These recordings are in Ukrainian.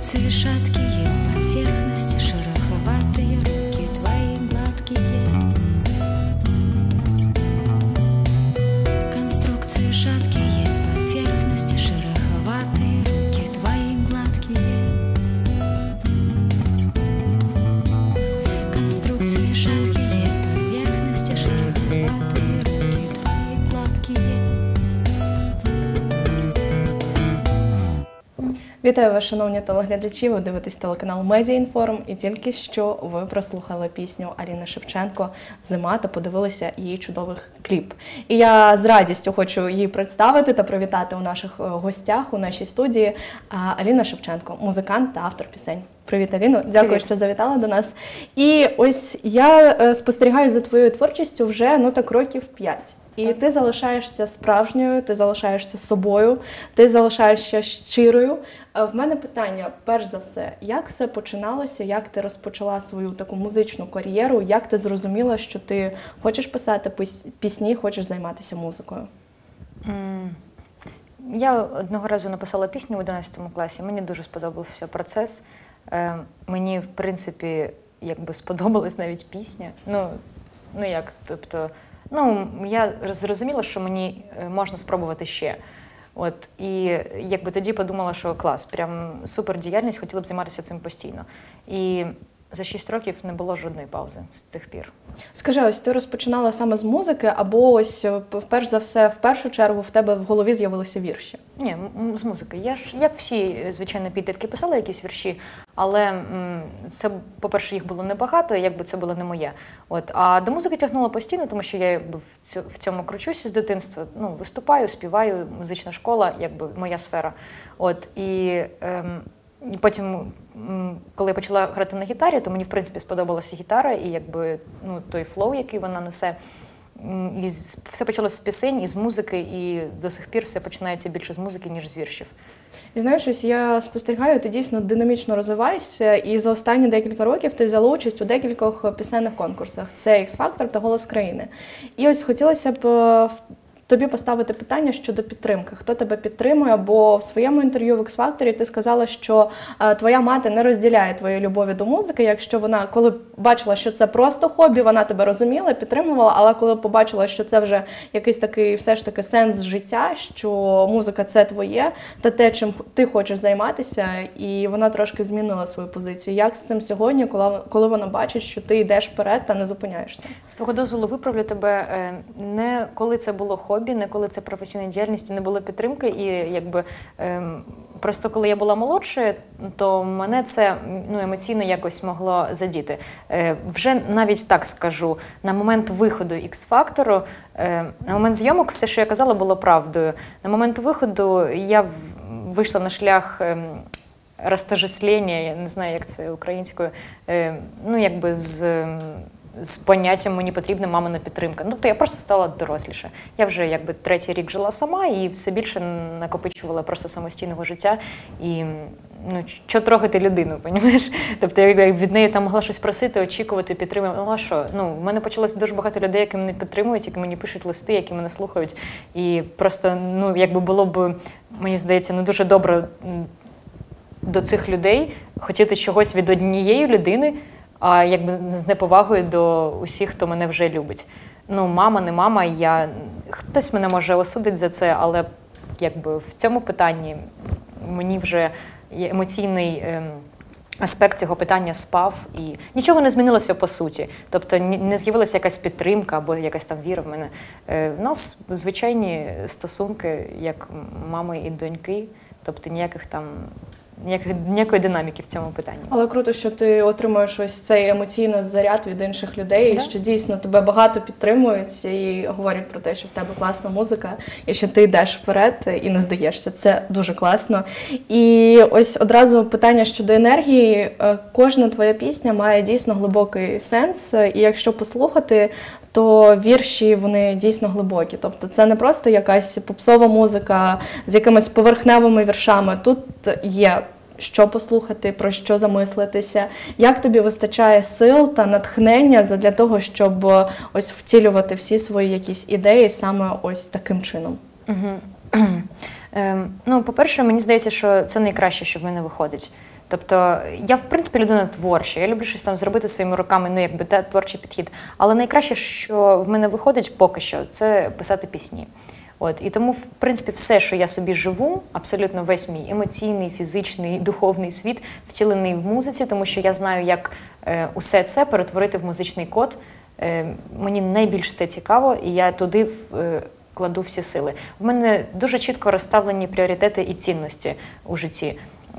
Конструкции шаткие, поверхности шероховатые, руки твои гладкие. Конструкции шаткие, поверхности шероховатые, руки твои гладкие. Конструкции шаткие, поверхности шероховатые, руки твои гладкие. Вітаю вас, шановні телеглядачі, ви дивитесь телеканал Медіаінформ, і тільки що ви прослухали пісню Аліни Шевченко «Зима» та подивилися її чудовий кліп. І я з радістю хочу її представити та привітати у наших гостях, у нашій студії. Аліна Шевченко, музикант та автор пісень. Привіт, Аліно, дякую, Привіт. що завітала до нас. І ось я спостерігаю за твоєю творчістю вже, років 5. І ти залишаєшся справжньою, ти залишаєшся собою, ти залишаєшся щирою. В мене питання, перш за все, як все починалося, як ти розпочала свою таку музичну кар'єру, як ти зрозуміла, що ти хочеш писати пісні, хочеш займатися музикою? Я одного разу написала пісню в 11 класі, мені дуже сподобався процес. Мені, в принципі, якби сподобалась навіть пісня. Я зрозуміла, що мені можна спробувати ще. І якби тоді подумала, що клас, прям супер діяльність, хотіла б займатися цим постійно. І за 6 років не було жодної паузи з тих пір. Скажи, ось ти розпочинала саме з музики, або ось, перш за все, в першу чергу в тебе в голові з'явилися вірші? Ні, з музики. Я ж, як всі, звичайно, підлітки, писала якісь вірші, але це, по-перше, їх було небагато, якби це було не моє. А до музики тягнула постійно, тому що я якби в цьому кручуся з дитинства. Виступаю, співаю, музична школа, якби моя сфера. І потім, коли я почала грати на гітарі, то мені, в принципі, сподобалася гітара і якби, той флоу, який вона несе. І все почалося з пісень, і з музики, і до сих пір все починається більше з музики, ніж з віршів. І знаєш, ось я спостерігаю, ти дійсно динамічно розвиваєшся, і за останні декілька років ти взяла участь у декількох пісенних конкурсах. Це «Ікс-фактор» та «Голос країни». І ось хотілося б тобі поставити питання щодо підтримки. Хто тебе підтримує? Бо в своєму інтерв'ю в «Ікс-факторі» ти сказала, що твоя мати не розділяє твоєї любові до музики. Якщо вона, коли бачила, що це просто хобі, вона тебе розуміла, підтримувала, але коли побачила, що це вже якийсь такий все ж таки сенс життя, що музика – це твоє, та те, чим ти хочеш займатися, і вона трошки змінила свою позицію. Як з цим сьогодні, коли вона бачить, що ти йдеш вперед та не зупиняєшся? З твого дозволу виправлю тебе, не коли це було хобі, не коли це професійна діяльність, не було підтримки, і якби просто коли я була молодшою, то мене це емоційно якось могло задіти. Вже навіть так скажу, на момент виходу «Ікс-фактору», на момент зйомок все, що я казала, було правдою. На момент виходу я вийшла на шлях розтождествлення, я не знаю, як це українською, з поняттям «мені потрібна мамина підтримка». Тобто я просто стала доросліше. Я вже якби 3-й рік жила сама і все більше накопичувала просто самостійного життя. І що трогати людину, розумієш? Тобто я від неї там могла щось просити, очікувати, підтримувати. А що? В мене почалося дуже багато людей, які мене підтримують, які мені пишуть листи, які мене слухають. І просто, якби було б, мені здається, не дуже добре до цих людей хотіти чогось від однієї людини, а якби з неповагою до усіх, хто мене вже любить. Мама, не мама, хтось мене може осудити за це, але якби в цьому питанні мені вже емоційний аспект цього питання спав, і нічого не змінилося по суті. Тобто не з'явилася якась підтримка або якась там віра в мене. В нас звичайні стосунки, як мами і доньки, тобто ніякої динаміки в цьому питанні. Але круто, що ти отримуєш ось цей емоційний заряд від інших людей, що дійсно тебе багато підтримують і говорять про те, що в тебе класна музика, і що ти йдеш вперед і не здаєшся. Це дуже класно. І ось одразу питання щодо енергії. Кожна твоя пісня має дійсно глибокий сенс, і якщо послухати, то вірші, вони дійсно глибокі. Тобто це не просто якась попсова музика з якимись поверхневими віршами. Тут є що послухати, про що замислитися. Як тобі вистачає сил та натхнення для того, щоб ось втілювати всі свої якісь ідеї саме ось таким чином? По-перше, мені здається, що це найкраще, що в мене виходить. Тобто я, в принципі, людина творча, я люблю щось там зробити своїми руками, ну якби творчий підхід. Але найкраще, що в мене виходить поки що, це писати пісні. І тому, в принципі, все, що я собі живу, абсолютно весь мій емоційний, фізичний, духовний світ втілений в музиці, тому що я знаю, як усе це перетворити в музичний код. Мені найбільш це цікаво, і я туди кладу всі сили. В мене дуже чітко розставлені пріоритети і цінності у житті.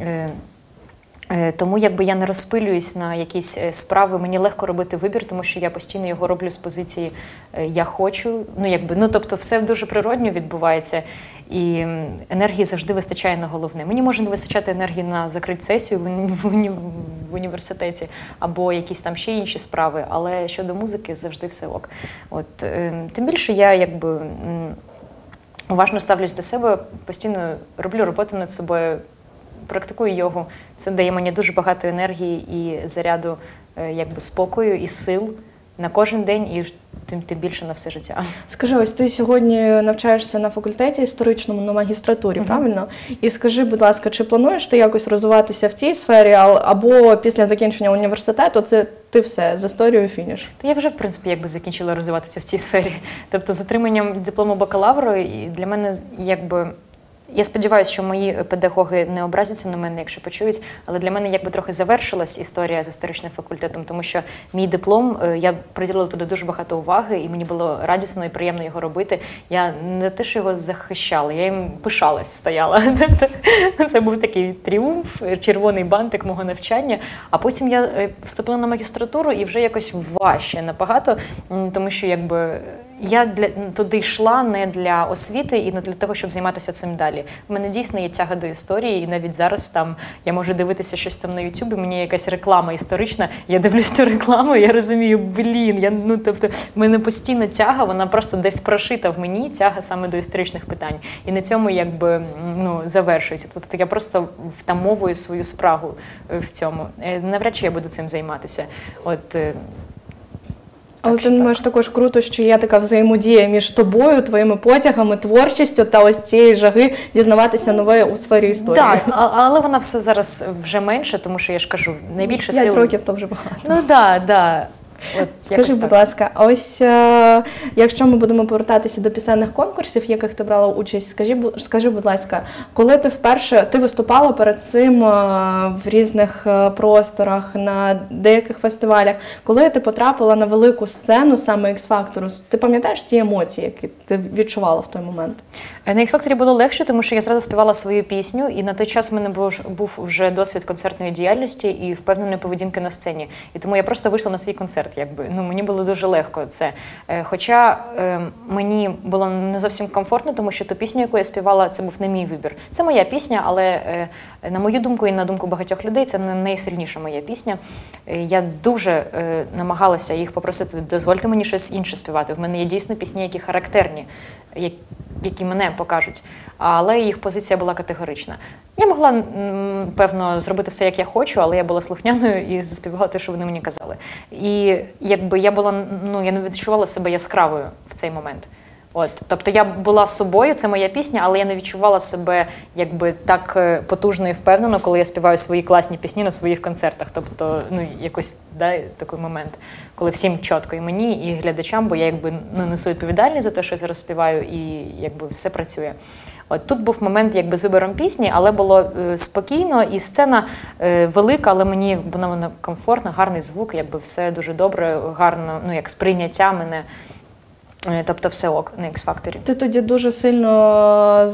Тому якби я не розпилююсь на якісь справи, мені легко робити вибір, тому що я постійно його роблю з позиції «я хочу». Тобто все дуже природньо відбувається, і енергії завжди вистачає на головне. Мені може не вистачати енергії на закрити сесію в університеті або якісь там ще інші справи, але щодо музики завжди все ок. Тим більше я якби уважно ставлюсь до себе, постійно роблю роботу над собою, практикую йогу. Це дає мені дуже багато енергії і заряду якби спокою і сил на кожен день і тим більше на все життя. Скажи, ось ти сьогодні навчаєшся на факультеті історичному, на магістратурі, правильно? І скажи, будь ласка, чи плануєш ти якось розвиватися в цій сфері, або після закінчення університету це ти все, з історією фініш? Я вже, в принципі, якби закінчила розвиватися в цій сфері. Тобто з отриманням диплому бакалавру для мене якби... Я сподіваюся, що мої педагоги не образяться на мене, якщо почують, але для мене якби трохи завершилась історія з історичним факультетом, тому що мій диплом, я приділила туди дуже багато уваги, і мені було радісно і приємно його робити. Я не те, що його захищала, я їм пишалась, стояла. Це був такий тріумф, червоний бантик мого навчання. А потім я вступила на магістратуру і вже якось важче набагато, тому що якби... Я туди йшла не для освіти і не для того, щоб займатися цим далі. У мене дійсно є тяга до історії, і навіть зараз там я можу дивитися щось там на Ютубі, мені якась реклама історична, я дивлюсь цю рекламу, я розумію, тобто в мене постійна тяга, вона просто десь прошита в мені, тяга саме до історичних питань. І на цьому якби завершується. Тобто я просто втамовую свою спрагу в цьому. Навряд чи я буду цим займатися. Але ти думаєш, також круто, що є така взаємодія між тобою, твоїми потягами, творчістю та ось цієї жаги дізнаватися нове у сфері історії. Так, але вона все зараз вже менше, тому що я ж кажу, найбільше сил... 5 років то вже багато. Ну так. Скажи, будь ласка, а ось якщо ми будемо повертатися до пісенних конкурсів, в яких ти брала участь, скажи, будь ласка, коли ти виступала перед цим в різних просторах, на деяких фестивалях, коли ти потрапила на велику сцену саме X-Factor, ти пам'ятаєш ті емоції, які ти відчувала в той момент? На X-Factor було легше, тому що я зразу співала свою пісню, і на той час в мене був вже досвід концертної діяльності і впевненої поведінки на сцені. І тому я просто вийшла на свій концерт. Мені було дуже легко це. Хоча мені було не зовсім комфортно, тому що ту пісню, яку я співала, це був не мій вибір. Це моя пісня, але на мою думку і на думку багатьох людей, це не найсильніша моя пісня. Я дуже намагалася їх попросити, дозвольте мені щось інше співати. В мене є дійсно пісні, які характерні, які мене покажуть, але їх позиція була категорична. Я могла, певно, зробити все, як я хочу, але я була слухняною і заспівала те, що вони мені казали. І якби я не відчувала себе яскравою в цей момент. Тобто я була собою, це моя пісня, але я не відчувала себе якби так потужно і впевнено, коли я співаю свої класні пісні на своїх концертах. Тобто, якось такий момент, коли всім чітко, і мені, і глядачам, бо я якби несу відповідальність за те, що я зараз співаю, і якби все працює. Тут був момент якби з вибором пісні, але було спокійно, і сцена велика, але мені вона комфортна, гарний звук, якби все дуже добре, гарно, як сприйняття мене. Тобто все ок на X-Factor. Ти тоді дуже сильно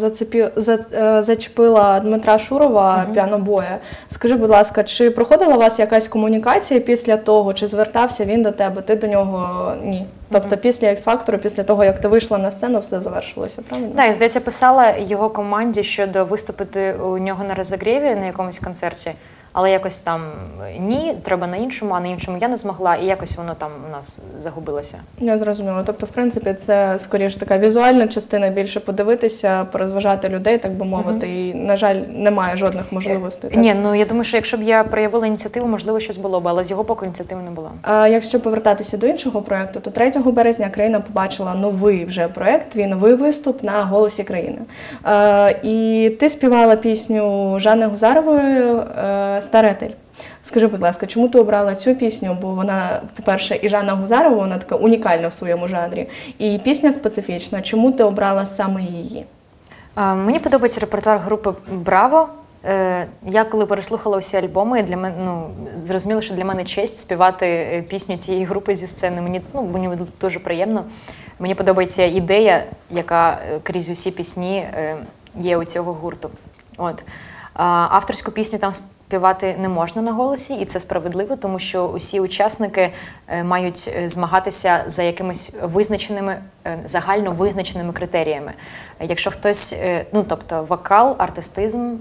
зачепила Дмитра Шурова, піанобоя. Скажи, будь ласка, чи проходила у вас якась комунікація після того, чи звертався він до тебе, ти до нього ні? Тобто після X-Factor, після того, як ти вийшла на сцену, все завершилося, правильно? Так, я, здається, писала його команді щодо виступити у нього на розігріві на якомусь концерті. Але якось там ні, треба на іншому, а на іншому я не змогла, і якось воно там у нас загубилося. Я зрозуміла. Тобто, в принципі, це скоріше така візуальна частина, більше подивитися, порозважати людей, так би мовити, і, на жаль, немає жодних можливостей. Так? Ні, я думаю, що якщо б я проявила ініціативу, можливо, щось було б, але з його боку ініціативи не було. А якщо повертатися до іншого проєкту, то 3 березня країна побачила новий вже проєкт, твій новий виступ на «Голосі країни». І ти співала пісню Жанни Гузарової Старатель. Скажи, будь ласка, чому ти обрала цю пісню? Бо вона, по-перше, і Жанна Гузарова, вона така унікальна в своєму жанрі. І пісня специфічна. Чому ти обрала саме її? Мені подобається репертуар групи «Браво». Я коли переслухала усі альбоми, для мене, зрозуміло, що для мене честь співати пісню цієї групи зі сцени. Мені дуже приємно. Мені подобається ідея, яка крізь усі пісні є у цього гурту. От. Авторську пісню там співати не можна на голосі, і це справедливо, тому що усі учасники мають змагатися за якимись визначеними, загально визначеними критеріями. Якщо хтось, тобто вокал, артистизм,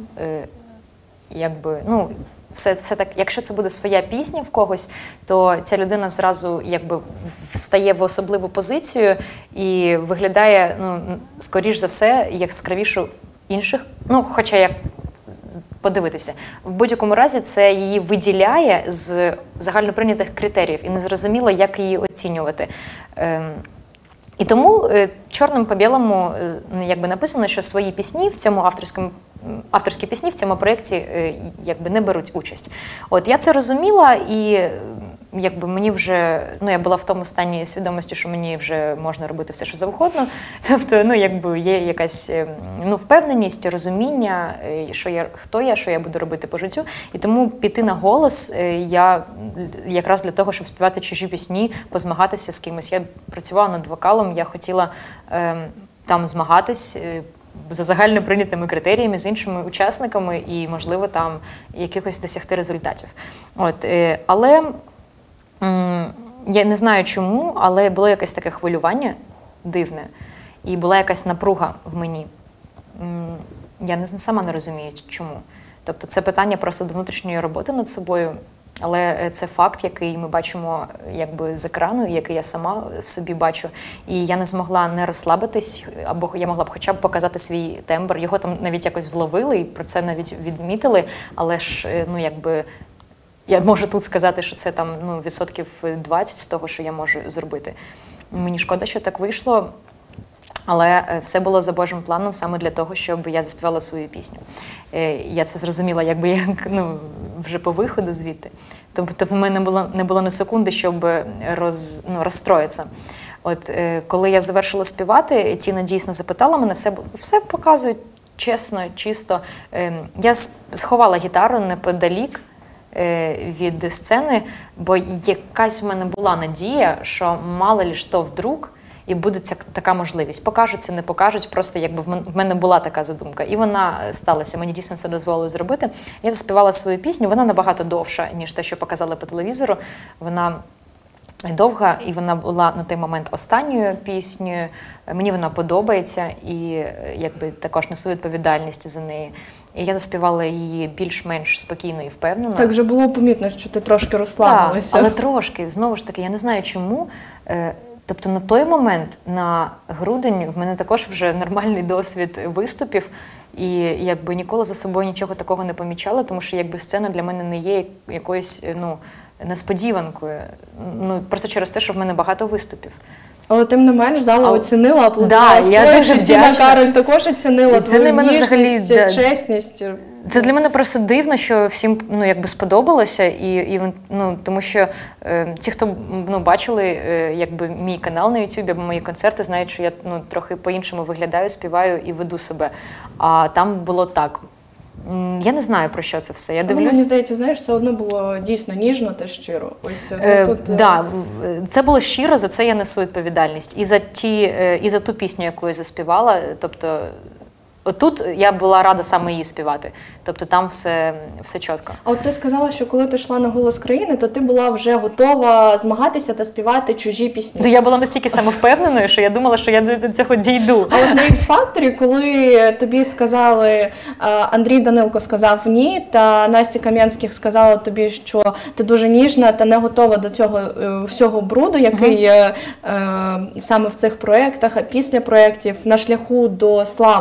все так, якщо це буде своя пісня в когось, то ця людина зразу встає в особливу позицію і виглядає, скоріш за все, яскравіше інших, хоча як подивитися. В будь-якому разі це її виділяє з загальноприйнятих критеріїв і незрозуміло, як її оцінювати. І тому чорним по білому написано, що свої пісні в цьому авторські пісні в цьому проєкті не беруть участь. От я це розуміла, і мені вже, я була в тому стані свідомості, що мені вже можна робити все, що завгодно. Тобто, є якась впевненість, розуміння, хто я, що я буду робити по життю. І тому піти на голос я якраз для того, щоб співати чужі пісні, позмагатися з кимось. Я працювала над вокалом, я хотіла там змагатись за загально прийнятими критеріями з іншими учасниками і, можливо, там якихось досягти результатів. От, але я не знаю чому, але було якесь таке хвилювання дивне, і була якась напруга в мені. Я сама не розумію, чому. Тобто це питання просто до внутрішньої роботи над собою, але це факт, який ми бачимо з екрану, який я сама в собі бачу. І я не змогла не розслабитись, або я могла б хоча б показати свій тембр. Його там навіть якось вловили, і про це навіть відмітили, але ж, я можу тут сказати, що це там, відсотків 20 з того, що я можу зробити. Мені шкода, що так вийшло, але все було за Божим планом саме для того, щоб я заспівала свою пісню. Я це зрозуміла вже по виходу звідти. Тобто в мене не було ні секунди, щоб розстроїтися. От коли я завершила співати, Тіна дійсно запитала мене, все показують чесно, чисто. Я сховала гітару неподалік від сцени, бо якась в мене була надія, що мало ли що вдруг, і буде така можливість. Покажуться, не покажуть, просто в мене була така задумка. І вона сталася, мені дійсно це дозволило зробити. Я заспівала свою пісню, вона набагато довша, ніж те, що показали по телевізору. Вона довга, і вона була на той момент останньою піснею. Мені вона подобається, і також несу відповідальність за неї. І я заспівала її більш-менш спокійно і впевнено. Так вже було помітно, що ти трошки розслабилася. Так, але трошки. Знову ж таки, я не знаю чому. Тобто на той момент, на грудень, в мене також вже нормальний досвід виступів, і ніколи за собою нічого такого не помічала, тому що сцена для мене не є якоюсь несподіванкою. Просто через те, що в мене багато виступів. Але тим не менш, зала оцінила, аплодувала. Я дуже вдячна. Тіна Кароль також оцінила твою ніжність, чесність. Це для мене просто дивно, що всім сподобалося, тому що ті, хто бачили мій канал на YouTube або мої концерти, знають, що я трохи по-іншому виглядаю, співаю і веду себе. А там було так. Я не знаю, про що це все. Я дивлюсь. Мені здається, все одно було дійсно ніжно та щиро. Це було щиро, за це я несу відповідальність. І за ту пісню, яку я заспівала, тобто отут я була рада саме її співати. Тобто там все чітко. А от ти сказала, що коли ти йшла на «Голос країни», то ти була вже готова змагатися та співати чужі пісні. Я була настільки самовпевненою, що я думала, що я до цього дійду. А от на X-Factor, коли тобі сказали, Андрій Данилко сказав ні, та Настя Кам'янських сказала тобі, що ти дуже ніжна та не готова до цього всього бруду, який саме в цих проєктах, а після проєктів, на шляху до слави,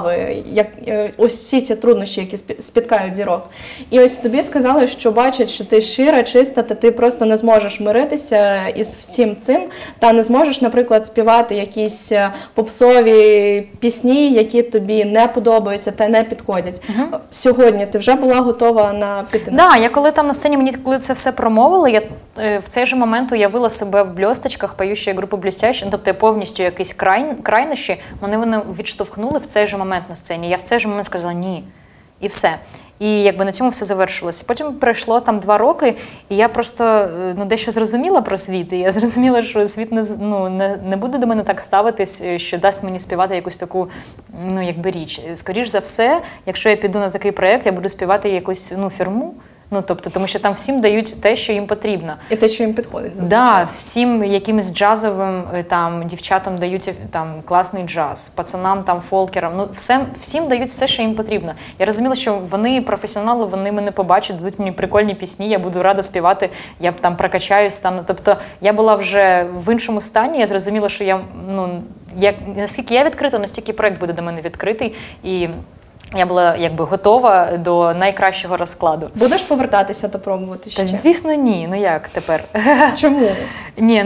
ось всі ці труднощі, які спіткають зірок. І ось тобі сказали, що бачать, що ти щира, чиста, та ти просто не зможеш миритися із всім цим, та не зможеш, наприклад, співати якісь попсові пісні, які тобі не подобаються та не підходять. Сьогодні ти вже була готова на піти? Да, я коли там на сцені, мені коли це все промовили, я в цей же момент уявила себе в бльосточках поющої групи «Блістящі», тобто повністю якісь крайнощі, вони відштовхнули в цей же момент на сцені. Я в цей же момент сказала «ні». І все. І якби на цьому все завершилося. Потім пройшло там 2 роки, і я просто дещо зрозуміла про світ. І я зрозуміла, що світ не буде до мене так ставитись, що дасть мені співати якусь таку річ. Скоріш за все, якщо я піду на такий проєкт, я буду співати якусь фірму. Тобто, тому що там всім дають те, що їм потрібно. І те, що їм підходить. Да, всім якимось джазовим там дівчатам дають там класний джаз, пацанам там фолкерам, всім дають все, що їм потрібно. Я розуміла, що вони професіонали, вони мене побачать, дадуть мені прикольні пісні, я буду рада співати, я там прокачаюсь, стану. Тобто я була вже в іншому стані, я зрозуміла, що наскільки я відкрита, настільки проект буде до мене відкритий, і я була готова до найкращого розкладу. Будеш повертатися та пробувати ще? Та, звісно, ні. Як тепер? Чому? Ні,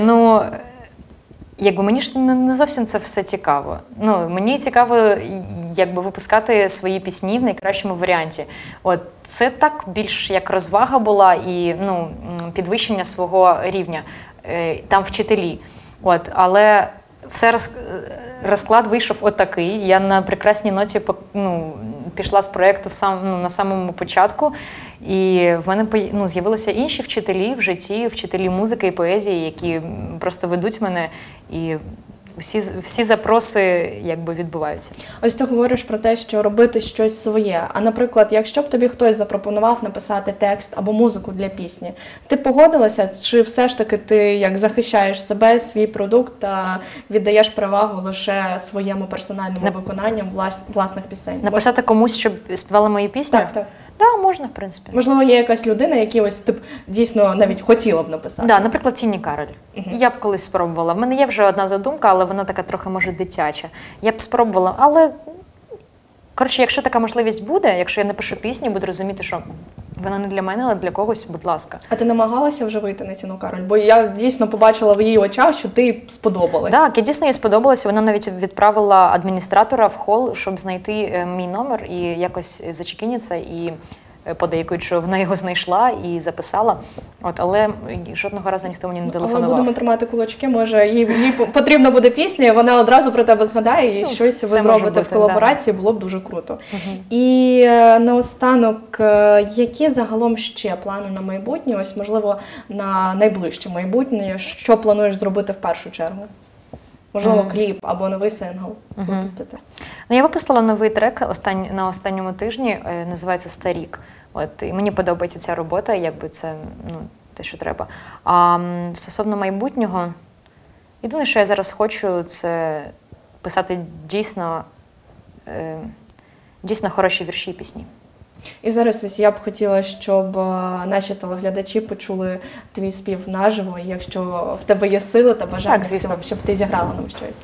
мені ж не зовсім це все цікаво. Мені цікаво, випускати свої пісні в найкращому варіанті. Це так більш як розвага була і підвищення свого рівня. Там вчителі. Але все розклад вийшов отакий. Я на прекрасній ноті пішла з проєкту на самому початку. І в мене з'явилися інші вчителі в житті, вчителі музики і поезії, які просто ведуть мене, і всі запроси відбуваються. Ось ти говориш про те, що робити щось своє. А, наприклад, якщо б тобі хтось запропонував написати текст або музику для пісні, ти погодилася? Чи все ж таки ти захищаєш себе, свій продукт та віддаєш перевагу лише своєму персональному виконанню власних пісень? Написати комусь, щоб співали мою пісню? Так. Так, можна, в принципі. Можливо, є якась людина, якій дійсно навіть хотіла б написати? Так, наприклад, Тіні Кароль. Я б колись спробувала. В мене є вже одна задумка, але вона така трохи, може, дитяча. Я б спробувала, але, якщо така можливість буде, якщо я напишу пісню, буду розуміти, що вона не для мене, але для когось, будь ласка. А ти намагалася вже вийти на Тіну Кароль? Бо я дійсно побачила в її очах, що ти сподобалась. Так, я дійсно їй сподобалася. Вона навіть відправила адміністратора в хол, щоб знайти мій номер і якось зачекініться і подейкують, що вона його знайшла і записала. Але жодного разу ніхто мені не телефонував. Але будемо тримати кулачки, може їй потрібна буде пісня, і вона одразу про тебе згадає, і щось ви зробите в колаборації, було б дуже круто. І наостанок, які загалом ще плани на майбутнє, ось можливо на найближче майбутнє, що плануєш зробити в першу чергу? Можливо, кліп або новий сингл випустити? Я випустила новий трек на останньому тижні, називається «Старік». І мені подобається ця робота, це те, що треба. А стосовно майбутнього, єдине, що я зараз хочу, це писати дійсно хороші вірші і пісні. І зараз ось я б хотіла, щоб наші телеглядачі почули твій спів наживо, і якщо в тебе є сили та бажання, так, звісно, щоб ти зіграла нам щось.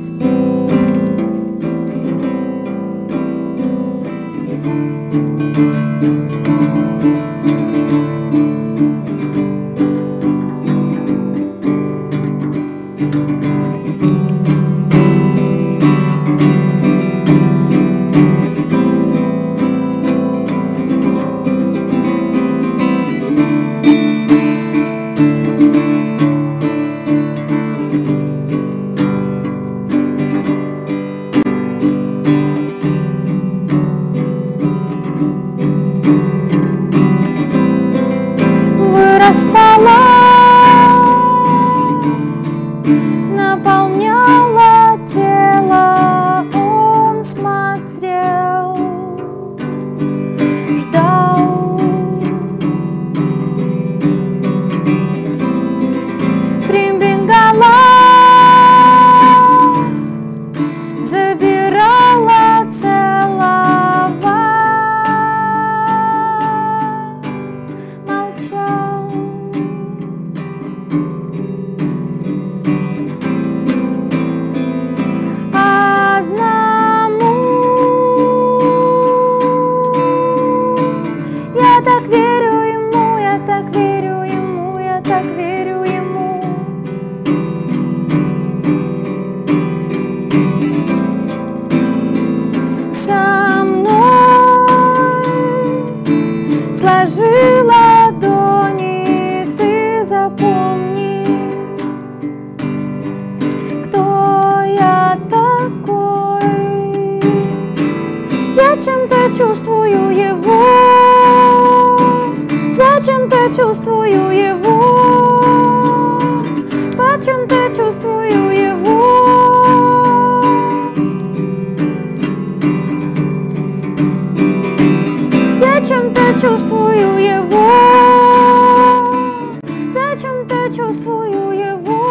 наполняла тело, он смотрел, ждал. Прибегала, забирала, целовала, молчал. верю ему, я так верю ему, я так верю ему. Со мной сложи ладони, ты запомни, кто я такой. Я чем-то чувствую его, зачем-то чувствую его, почем-то чувствую его. Я чем-то чувствую его, зачем-то чувствую его,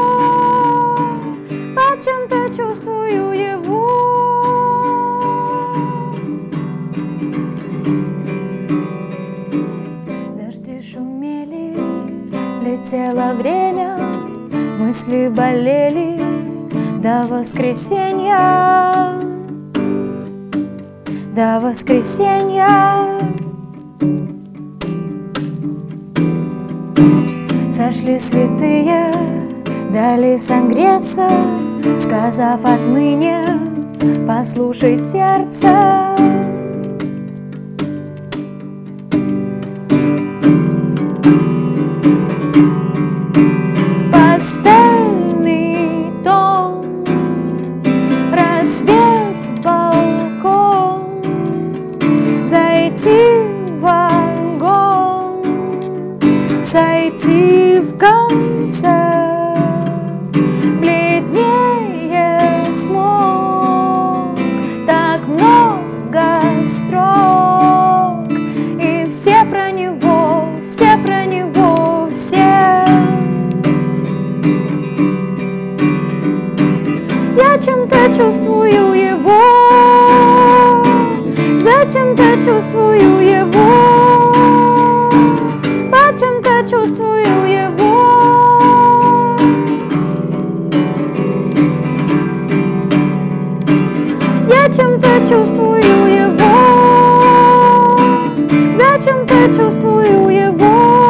почем-то чувствую его. Дожди шумели, летело время, мысли болели до воскресенья. До воскресенья. Сошли святые, дали согреться, сказав отныне, послушай сердце. Пастельный тон, рассвет, балкон, зайти в огонь, сойти в конце, бледнеет смог, так много строк, и все про него, все про него, все. Я чем-то чувствую его, зачем-то чувствую его, почем-то чувствую его. Я чем-то чувствую его, зачем-то чувствую его,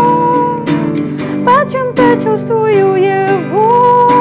почем-то чувствую его.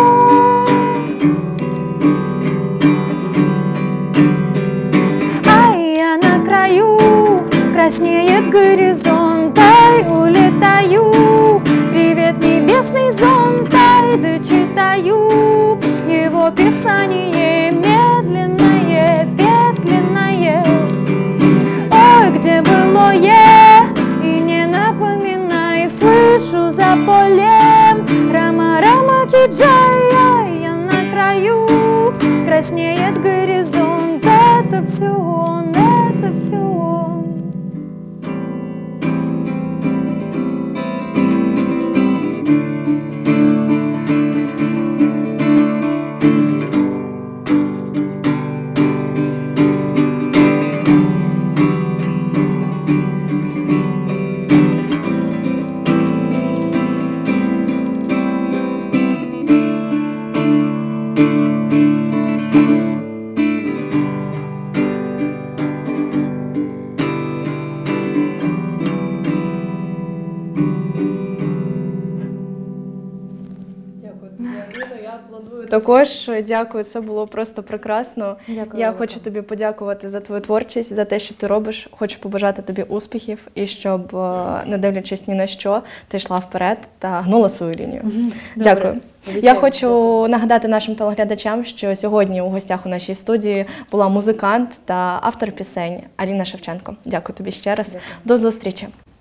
Краснеет горизонт, ай, улетаю. Привет, небесный зонт, ай, дочитаю его писание медленное, ветленное. Ой, где былое, и не напоминай, слышу за полем рама-рама киджай, ай, я на краю. Краснеет горизонт, это все он, это все он. Також дякую, це було просто прекрасно. Дякую. Я хочу тобі подякувати за твою творчість, за те, що ти робиш. Хочу побажати тобі успіхів і щоб, не дивлячись ні на що, ти йшла вперед та гнула свою лінію. Дякую. Я хочу нагадати нашим телеглядачам, що сьогодні у гостях у нашій студії була музикант та автор пісень Аліна Шевченко. Дякую тобі ще раз. До зустрічі.